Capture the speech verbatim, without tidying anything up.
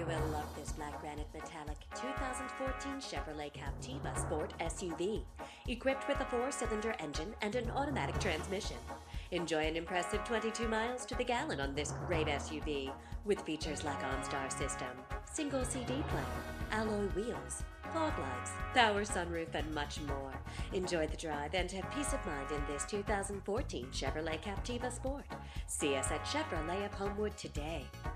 You will love this black granite metallic two thousand fourteen Chevrolet Captiva Sport S U V, equipped with a four-cylinder engine and an automatic transmission. Enjoy an impressive twenty-two miles to the gallon on this great S U V, with features like OnStar system, single C D player, alloy wheels, fog lights, power sunroof, and much more. Enjoy the drive and have peace of mind in this two thousand fourteen Chevrolet Captiva Sport. See us at Chevrolet of Homewood today.